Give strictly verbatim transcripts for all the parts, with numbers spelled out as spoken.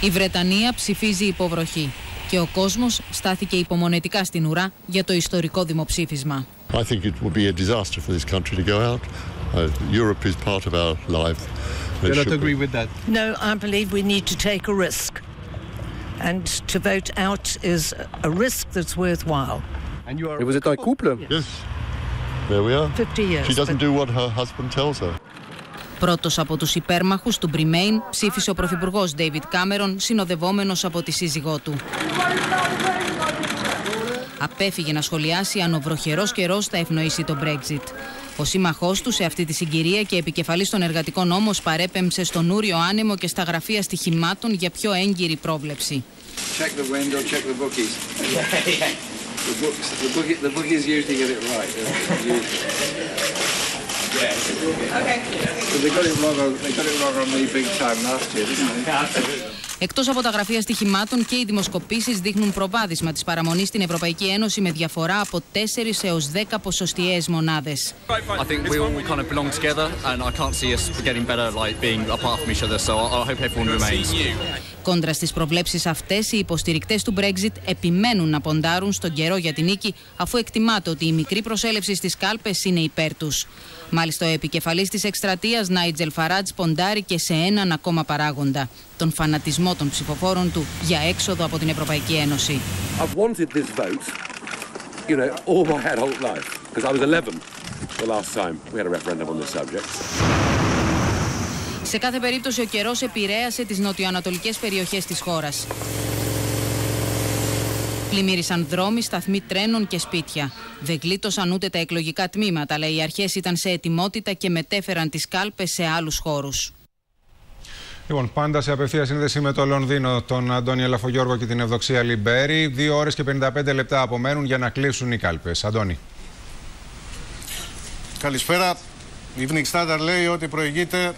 Η Βρετανία ψηφίζει υποβροχή και ο κόσμος στάθηκε υπομονετικά στην ουρά για το ιστορικό δημοψήφισμα. I think it would be a disaster for this country to go out. Uh, Europe is part of our life. Do you not agree with that? No, I believe we need to take a risk. And to vote out is a risk that's worthwhile. And you are... Et vous êtes un couple? Yes. There we are. fifty years. She doesn't do what her husband tells her. Πρώτος από τους υπέρμαχους του Remain ψήφισε ο πρωθυπουργός David Cameron, συνοδευόμενος από τη σύζυγό του. Απέφυγε να σχολιάσει αν ο βροχερός καιρός θα ευνοήσει το Brexit. Ο σύμμαχός του σε αυτή τη συγκυρία και επικεφαλής των εργατικών όμως παρέπεμψε στον ούριο άνεμο και στα γραφεία στοιχημάτων για πιο έγκυρη πρόβλεψη. Check the window, check the bookies. The books, the bookies, the bookies usually get it right. Yeah. Okay. They got it wrong on, they got it wrong on me big time last year, didn't they? Εκτός από τα γραφεία στοιχημάτων και οι δημοσκοπήσεις δείχνουν προβάδισμα της παραμονής στην Ευρωπαϊκή Ένωση με διαφορά από τέσσερις έως δέκα ποσοστιαίες μονάδες. I think we all kind of belong together and I can't see us getting better like being apart from each other, so I hope everyone remains. Κόντρα στις προβλέψεις αυτές, οι υποστηρικτές του Brexit επιμένουν να ποντάρουν στον καιρό για την νίκη, αφού εκτιμάται ότι η μικρή προσέλευση στις κάλπες είναι υπέρ τους. Μάλιστα, ο επικεφαλής της εκστρατείας, Νάιτζελ Φαράτζ, ποντάρει και σε έναν ακόμα παράγοντα: τον φανατισμό των ψηφοφόρων του για έξοδο από την Ευρωπαϊκή Ένωση. I've wanted this vote, you know, all my adult life, because I was eleven the last time we had a referendum on this subject. Σε κάθε περίπτωση, ο καιρός επηρέασε τις νοτιοανατολικές περιοχές της χώρας. Πλημμύρισαν δρόμοι, σταθμοί τρένων και σπίτια. Δεν γλίτωσαν ούτε τα εκλογικά τμήματα, αλλά οι αρχές ήταν σε ετοιμότητα και μετέφεραν τις κάλπες σε άλλους χώρους. Λοιπόν, πάντα σε απευθεία σύνδεση με το Λονδίνο, τον Αντώνη Λαφογιώργο και την Ευδοξία Λιμπέρη. Δύο ώρες και πενήντα πέντε λεπτά απομένουν για να κλείσουν οι κάλπες. Αντώνη. Καλησπέρα. Η Evening Standard λέει ότι προηγείται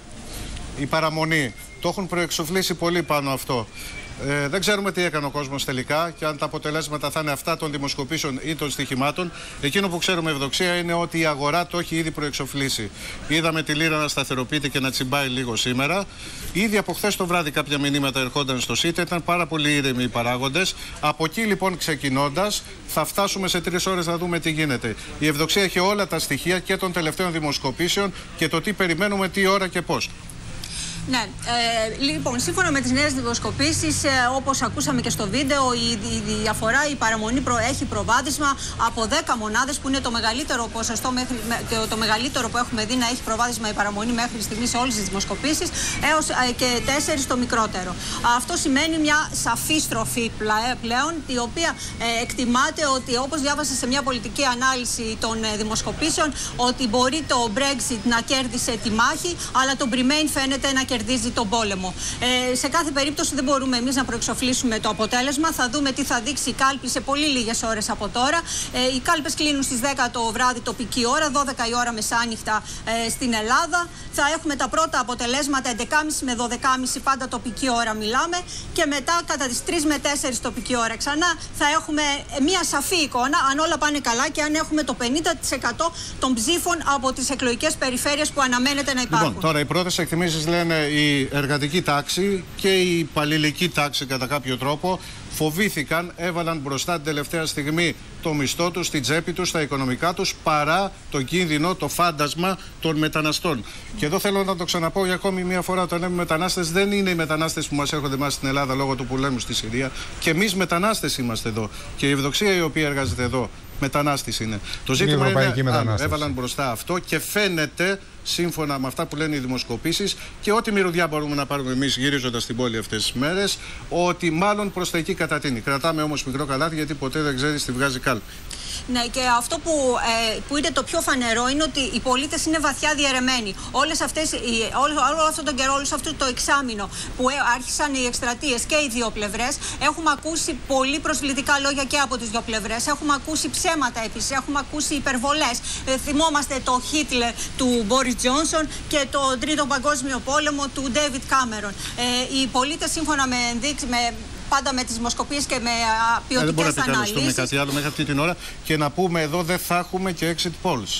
η παραμονή. Το έχουν προεξοφλήσει πολύ πάνω αυτό. Ε, δεν ξέρουμε τι έκανε ο κόσμος τελικά και αν τα αποτελέσματα θα είναι αυτά των δημοσκοπήσεων ή των στοιχημάτων. Εκείνο που ξέρουμε, Ευδοξία, είναι ότι η αγορά το έχει ήδη προεξοφλήσει. Είδαμε τη λίρα να σταθεροποιείται και να τσιμπάει λίγο σήμερα. Ήδη από χθες το βράδυ κάποια μηνύματα ερχόνταν στο ΣΥΤ, ήταν πάρα πολύ ήρεμοι οι παράγοντες. Από εκεί λοιπόν ξεκινώντας, θα φτάσουμε σε τρεις ώρες να δούμε τι γίνεται. Η Ευδοξία έχει όλα τα στοιχεία και των τελευταίων δημοσκοπήσεων και το τι περιμένουμε, τι ώρα και πώς. Ναι, ε, λοιπόν, σύμφωνα με τις νέες δημοσκοπήσεις, ε, όπως ακούσαμε και στο βίντεο, η, η, η διαφορά, η παραμονή προ, έχει προβάδισμα από δέκα μονάδες, που είναι το μεγαλύτερο ποσοστό, μέχρι, το, το μεγαλύτερο που έχουμε δει να έχει προβάδισμα η παραμονή μέχρι στιγμή σε όλες τις δημοσκοπήσεις, έως ε, και τέσσερις το μικρότερο. Αυτό σημαίνει μια σαφή στροφή πλέον, η οποία ε, εκτιμάται ότι, όπως διάβασα σε μια πολιτική ανάλυση των ε, δημοσκοπήσεων, ότι μπορεί το Brexit να κέρδισε τη μάχη, αλλά το Remain φαίνεται να κερδίζει τον πόλεμο. Ε, σε κάθε περίπτωση δεν μπορούμε εμείς να προεξοφλήσουμε το αποτέλεσμα. Θα δούμε τι θα δείξει η κάλπη σε πολύ λίγες ώρες από τώρα. Ε, οι κάλπες κλείνουν στις δέκα το βράδυ τοπική ώρα, δώδεκα η ώρα μεσάνυχτα ε, στην Ελλάδα. Θα έχουμε τα πρώτα αποτελέσματα έντεκα και μισή με δώδεκα και μισή, πάντα τοπική ώρα μιλάμε. Και μετά κατά τις τρεις με τέσσερις τοπική ώρα ξανά θα έχουμε μια σαφή εικόνα αν όλα πάνε καλά και αν έχουμε το πενήντα τοις εκατό των ψήφων από τις εκλογικές περιφέρειες που αναμένεται να υπάρχουν. Λοιπόν, τώρα οι πρώτες εκτιμήσεις λένε η εργατική τάξη και η υπαλληλική τάξη κατά κάποιο τρόπο φοβήθηκαν, έβαλαν μπροστά την τελευταία στιγμή το μισθό τους, την τσέπη τους, τα οικονομικά τους, παρά το κίνδυνο, το φάντασμα των μεταναστών. Και εδώ θέλω να το ξαναπώ για ακόμη μια φορά, όταν λέμε μετανάστες, δεν είναι οι μετανάστες που μας έρχονται εμάς στην Ελλάδα λόγω του πολέμου στη Συρία. Και εμείς μετανάστες είμαστε εδώ. Και η Ευδοξία η οποία εργάζεται εδώ, μετανάστης είναι. Το ζήτημα είναι, είναι έβαλαν μπροστά αυτό και φαίνεται, σύμφωνα με αυτά που λένε οι δημοσκοπήσεις και ό,τι μυρωδιά μπορούμε να πάρουμε εμείς γυρίζοντας την πόλη αυτές τις μέρες, ότι μάλλον προς τα εκεί κατατείνει. Κρατάμε όμως μικρό καλάθι, γιατί ποτέ δεν ξέρεις τι βγάζει κάλπη. Ναι, και αυτό που, ε, που είναι το πιο φανερό είναι ότι οι πολίτες είναι βαθιά διαιρεμένοι. Όλες αυτές, όλο, όλο αυτόν τον καιρό, όλο αυτό το εξάμηνο που άρχισαν οι εκστρατείες και οι δύο πλευρές, έχουμε ακούσει πολύ προσβλητικά λόγια και από τις δύο πλευρές. Έχουμε ακούσει ψέματα επίσης, έχουμε ακούσει υπερβολές. Ε, θυμόμαστε το Χίτλερ του Μπόρις Τζόνσον και το Τρίτο Παγκόσμιο Πόλεμο του Ντέιβιτ Κάμερον. Ε, οι πολίτες, σύμφωνα με ενδείξεις, με πάντα με τις δημοσκοπήσεις και με ποιοτικές αναλύσεις. Δεν μπορούμε να επικαλεστούμε κάτι άλλο μέχρι αυτή την ώρα και να πούμε εδώ δεν θα έχουμε και exit polls.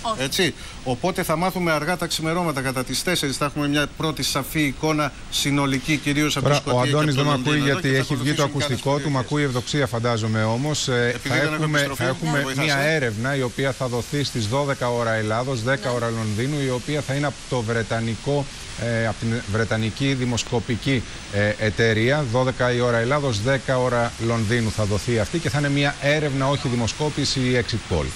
Έτσι. Οπότε θα μάθουμε αργά τα ξημερώματα κατά τις τέσσερις. Θα έχουμε μια πρώτη σαφή εικόνα συνολική, κυρίως από τη Σκωτία. Ο Αντώνης δεν με με ακούει γιατί έχει βγει το ακουστικό του. Μ' ακούει Ευδοξία, φαντάζομαι όμως. Θα έχουμε, θα έχουμε ναι. μια έρευνα η οποία θα δοθεί στις δώδεκα ώρα Ελλάδος, δέκα ώρα Λονδίνου, η οποία θα είναι από το Βρετανικό. Ε, από την Βρετανική Δημοσκοπική ε, Εταιρεία. δώδεκα η ώρα Ελλάδος, δέκα ώρα Λονδίνου θα δοθεί αυτή και θα είναι μια έρευνα, όχι δημοσκόπηση ή exit poll.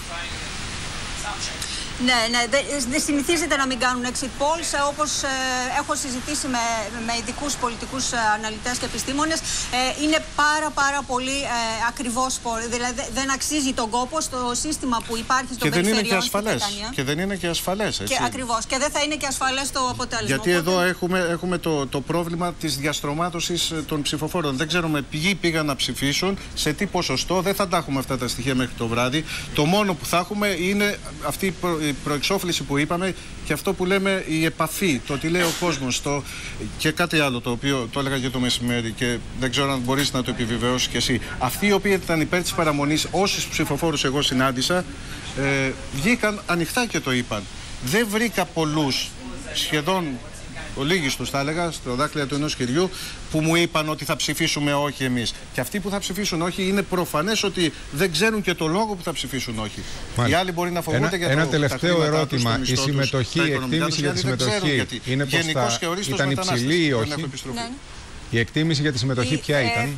Ναι, ναι, δεν δε συνηθίζεται να μην κάνουν exit polls, όπως ε, έχω συζητήσει με, με ειδικούς πολιτικούς ε, αναλυτές και επιστήμονες. Ε, είναι πάρα πάρα πολύ ε, ακριβώς, δηλαδή δεν αξίζει τον κόπο στο σύστημα που υπάρχει στο περιφερειών. Και δεν είναι και ασφαλές. Και δεν είναι και ασφαλές, έτσι. Και ακριβώς. Και δεν θα είναι και ασφαλές το αποτέλεσμα. Γιατί οπότε... εδώ έχουμε, έχουμε το, το πρόβλημα της διαστρωμάτωσης των ψηφοφόρων. Δεν ξέρουμε ποιοι πήγαν να ψηφίσουν, σε τι ποσοστό. Δεν θα τα έχουμε αυτά τα στοιχεία μέχρι το βράδυ. Το μόνο που θα έχουμε είναι αυτή η προ... η προεξόφληση που είπαμε και αυτό που λέμε η επαφή, το τι λέει ο κόσμος, το... και κάτι άλλο το οποίο το έλεγα και το μεσημέρι και δεν ξέρω αν μπορείς να το επιβεβαιώσεις κι εσύ. Αυτοί οι οποίοι ήταν υπέρ της παραμονής, όσους ψηφοφόρους εγώ συνάντησα, ε, βγήκαν ανοιχτά και το είπαν. Δεν βρήκα πολλούς, σχεδόν ολίγιστους θα έλεγα, στο δάκτυλα του ενός χεριού, που μου είπαν ότι θα ψηφίσουμε όχι εμείς. Και αυτοί που θα ψηφίσουν όχι είναι προφανές ότι δεν ξέρουν και το λόγο που θα ψηφίσουν όχι. Μάλιστα. Οι άλλοι μπορεί να φοβούνται για το Ένα τελευταίο ερώτημα. Τους, η συμμετοχή, η εκτίμηση για τη συμμετοχή είναι πως θα ήταν υψηλή ή όχι? Ναι. Η εκτίμηση για τη συμμετοχή ποια ε, ήταν?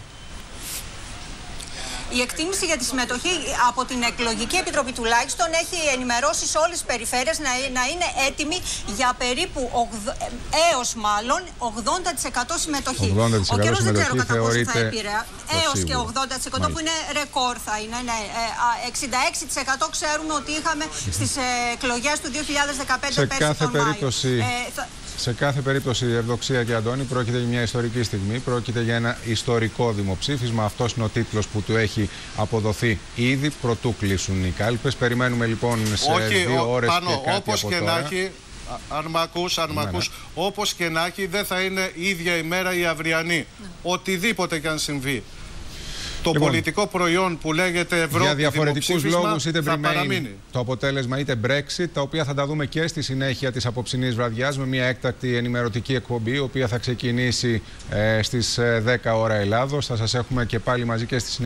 Η εκτίμηση για τη συμμετοχή από την Εκλογική Επιτροπή τουλάχιστον έχει ενημερώσει σε όλες τις περιφέρειες να, να είναι έτοιμοι για περίπου έως μάλλον ογδόντα τοις εκατό συμμετοχή. ογδόντα τοις εκατό Ο καιρός δεν ξέρω κατά πόσο θα θεωρείται επηρεάσει. Έως και ογδόντα τοις εκατό που είναι ρεκόρ θα είναι. Ναι. εξήντα έξι τοις εκατό ξέρουμε ότι είχαμε στις εκλογές του δύο χιλιάδες δεκαπέντε σε πέρσι κάθε τον περίπτωση. Μάιο. Ε, θα... Σε κάθε περίπτωση, Ευδοξία και Αντώνη, πρόκειται για μια ιστορική στιγμή, πρόκειται για ένα ιστορικό δημοψήφισμα. Αυτός είναι ο τίτλος που του έχει αποδοθεί ήδη, προτού κλείσουν οι κάλπες. Περιμένουμε λοιπόν σε Όχι, δύο ώρες πάνω, και κάτι όπως από και τώρα. να έχει, αν μ' ακούς, αν μ' ακούς, όπως και να έχει, δεν θα είναι η ίδια ημέρα η αυριανή. Ναι. Οτιδήποτε και αν συμβεί. Το λοιπόν, πολιτικό προϊόν που λέγεται Ευρώπη, για διαφορετικούς λόγους, είτε Remain, το αποτέλεσμα είτε Brexit, τα οποία θα τα δούμε και στη συνέχεια της απόψινής βραδιάς με μια έκτακτη ενημερωτική εκπομπή, η οποία θα ξεκινήσει ε, στις δέκα ώρα Ελλάδος. Θα σας έχουμε και πάλι μαζί και στη συνέχεια.